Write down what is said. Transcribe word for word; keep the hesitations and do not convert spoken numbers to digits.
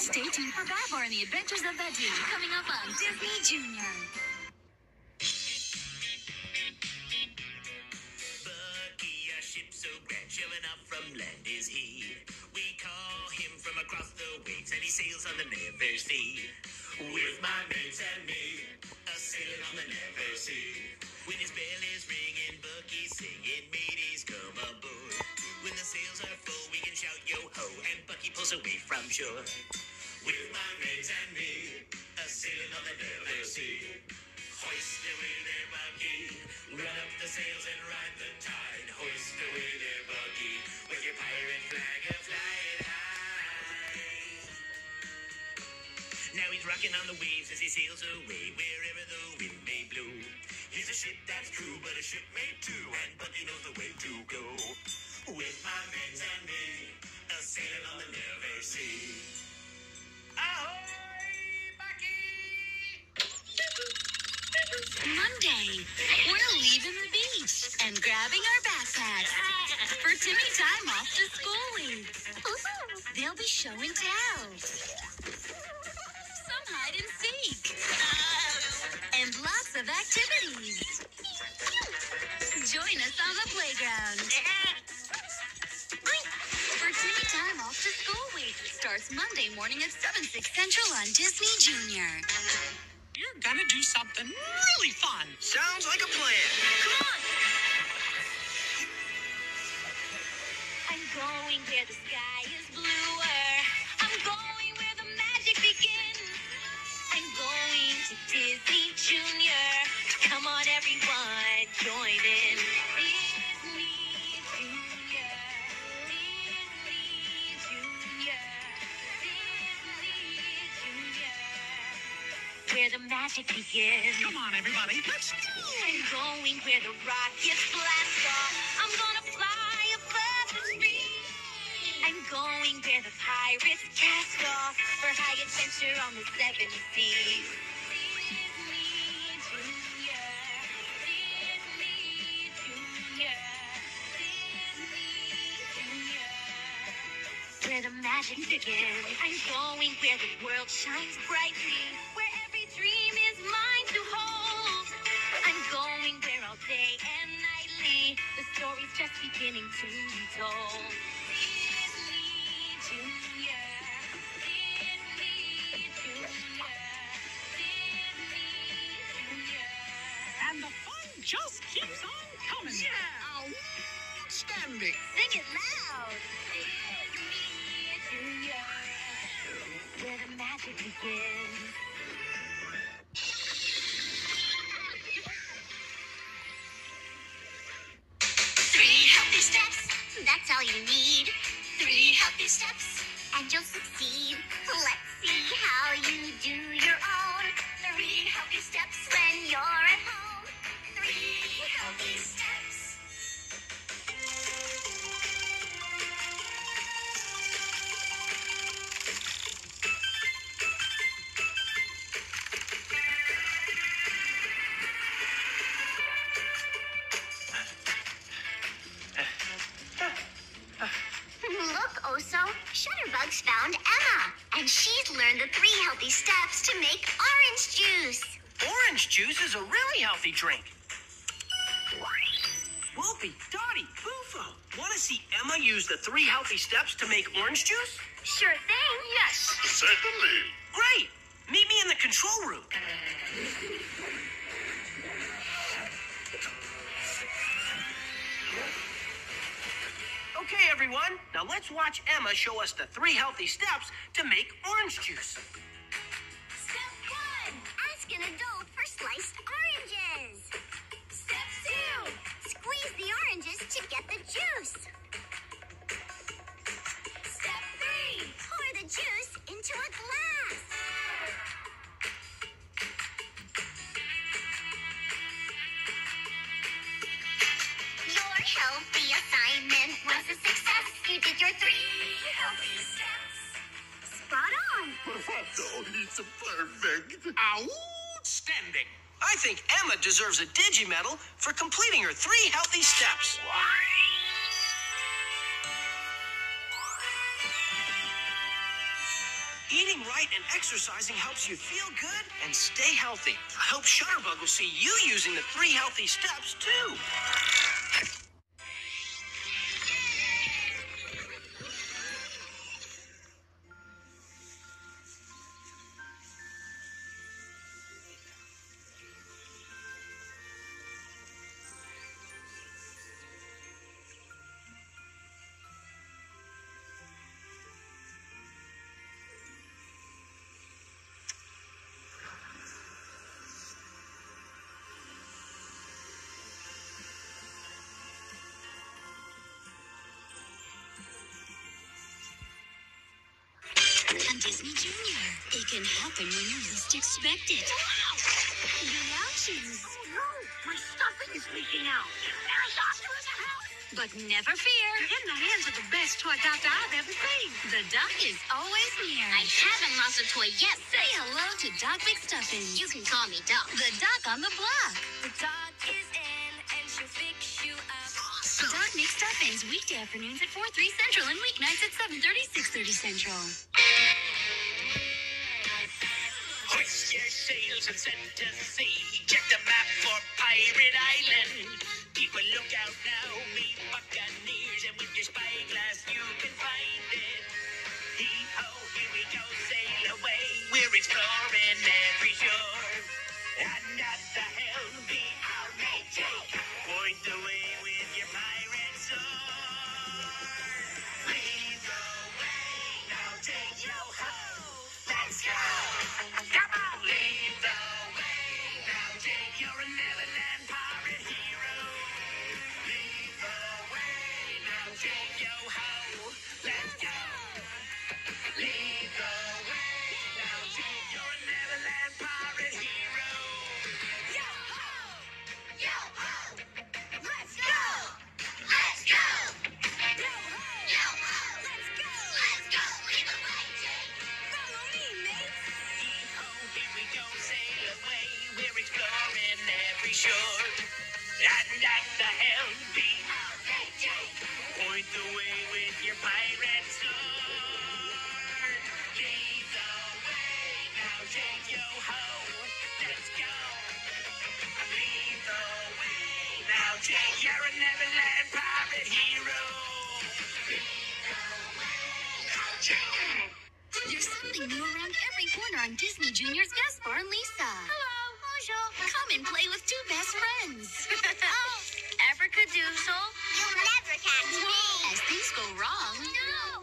Stay tuned for Babar and the Adventures of Betty, coming up on Disney Junior. Bucky, a ship so grand, sure enough from land is he. We call him from across the waves, and he sails on the Never Sea. With my mates and me, a sailing on the Never Sea. When his bell is ringing, Bucky's singing, mateys come aboard. When the sails are full, we can shout yo-ho, and Bucky pulls away from shore. With my mates and me, a sailing on the Never Sea. Hoist away there, Bucky, run up the sails and ride the tide. Hoist away there, Bucky, with your pirate flag a-flying high. Now he's rocking on the waves as he sails away, wherever the wind may blow. He's a ship that's true, but a ship made too, and Bucky knows the way to go. With my mates and me, a sailing on the Never Sea. Ahoy, Bucky! Monday, we're leaving the beach and grabbing our backpacks for Timmy time off to school week. They'll be show and tell, some hide and seek, and lots of activities. Join us on the playground. For Timmy time off to school week starts Monday morning at seven, six Central on Disney Junior. You're gonna do something really fun. Sounds like a plan. Come on! I'm going where the sky is bluer. I'm going where the magic begins. I'm going to Disney Junior. Come on, everyone, join in. Disney Junior. Disney Junior. Disney Junior. Where the magic begins. Come on, everybody, let's go. I'm going where the rockets blast off. I'm gonna fly above the street. I'm going where the pirates cast off for high adventure on the seven seas. Disney Junior. Disney Junior. Disney Junior. Where the magic begins. I'm going where the world shines brightly. Where every dream is mine to hold. I'm going where all day and nightly the story's just beginning to be told. Disney Junior. Disney Junior. Disney Junior. And the fun just keeps on coming. Yeah, outstanding. Sing it loud. Disney Junior. Where the magic begins. Three healthy steps, that's all you need. Three healthy steps, and you'll succeed. Let's see how you do your own. Three healthy steps when you're at home. Three healthy steps. Look, Oso, Shutterbugs found Emma, and she's learned the three healthy steps to make orange juice. Orange juice is a really healthy drink. Wolfie, Dottie, Bufo, want to see Emma use the three healthy steps to make orange juice? Sure thing. Yes, certainly. Great! Meet me in the control room. Okay, everyone, now let's watch Emma show us the three healthy steps to make orange juice. Step one, ask an adult for sliced oranges. Step two, squeeze the oranges to get the juice. Step three, pour the juice into a glass. Your healthy assignment was a success. You did your three healthy steps. Spot on. Perfecto, it's perfect. Outstanding. I think Emma deserves a Digi-Medal for completing her three healthy steps. Eating right and exercising helps you feel good and stay healthy. I hope Shutterbug will see you using the three healthy steps, too. On Disney Junior, it can happen when you least expect it. Reactions. Oh no, my stuffing is leaking out. There's a doctor in the house. But never fear. You're in the hands of the best toy doctor I've ever seen. The Doc is always near. I haven't lost a toy yet. Say hello to Doc McStuffins. You can call me Doc. The Doc on the block. The doc is in and she'll fix you up. Doc McStuffins, weekday afternoons at four, three Central and weeknights at seven thirty, six thirty Central. Hoist your sails and set to sea. Check the map for Pirate Island. Keep a lookout now, me buccaneers, and with your spyglass you can find it. Hee-ho, here we go, sail away. We're exploring every shore. And at the helm be our mate Jake. Point the way with your pirate sword. Lead the way, now take yo ho. Let's go. Come on, lead the way. Now Jake, you're a Neverland pirate hero. Lead the way, now Jake, yo ho. Let's go. Lead the way, now Jake, you're a Neverland pirate hero. Yo ho, yo ho. Let's go. Let's go. Yo ho, yo ho. Let's go. Let's go. Lead the way, Jake. Follow me, mates. Hee-ho, here we go, sail away. We're exploring every shore. And at the helm be our mate Jake. Point the way with your pirate sword. Lead the way, now Jake, yo ho. Let's go. Lead the way, now Jake, you're a Neverland pirate hero. Lead the way, now Jake. There's something new around every corner on Disney Junior's Gaspar and Lisa. Hello, bonjour. Come and play with two best friends. Oh, abracadoozel. You'll never catch me. As things go wrong, No.